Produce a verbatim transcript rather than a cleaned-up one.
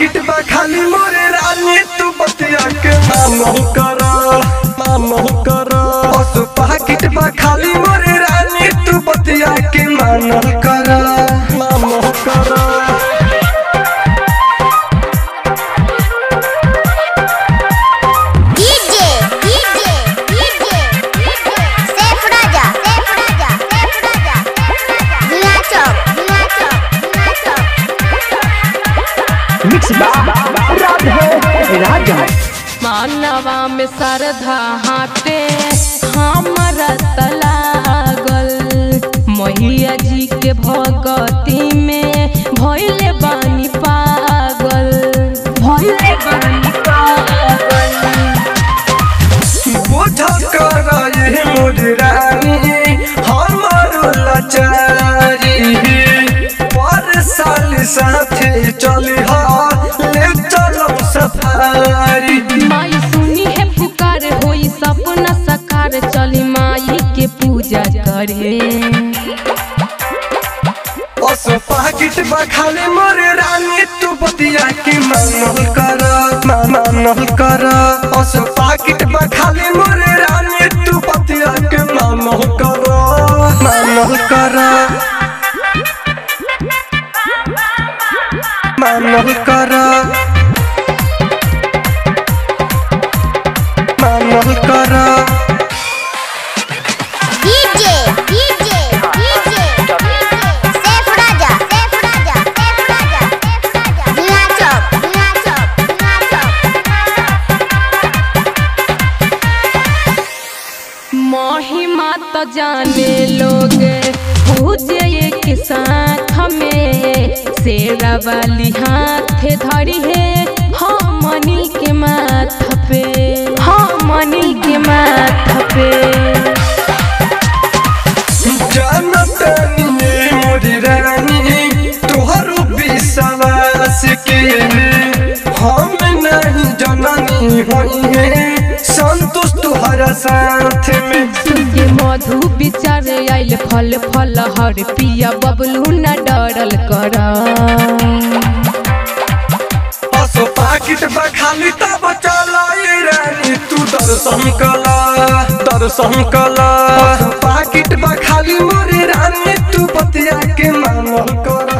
पाकिट बा खाली मोरे रानी तू बतिया के मानो करा मानो करा बस पाकिट बा खाली मोरे रानी तू बतिया के मानो करा मानो करा मानवा में श्रद्धा हाटे हमारा तलागल मैया जी के भगती में भइले बानी पागल भइले बानी पागल बोझा कर ये मोरी रानी हमारो लाचारी पर साल साथे चली हा ले चलो सफारी माई सुनी है पुकार होई सपना साकार चली माई के पूजा करे बस पाकिट बा खाली मोरे रानी तू बतिया के मानल कर मानल कर बस पाकिट बा खाली मोरे रानी तू बतिया के मानल कर मानल कर मानल कर मानल कर डीजे डीजे डीजे सेफ राजा सेफ राजा सेफ राजा सेफ राजा बिना चौक बिना चौक बिना चौक महिमा तो जाने लोग पूजे के साथ में शेरा वाली हाथ धरी है हमनी के माथ पे हमनी के माथ पे जानतनी मोरी रानी तोहरो विश्वास के हम नहीं जननी होई है संतोष तुहरा साथ में तुझे मधु विचार आइल फल फल हर पिया बबलू न डरल कर असो पाकिट बा खाली तब चला ये रानी तू दर्शन कला दर्शन कला पाकिट बा खाली मोरे रानी तू बतिया के मानल कर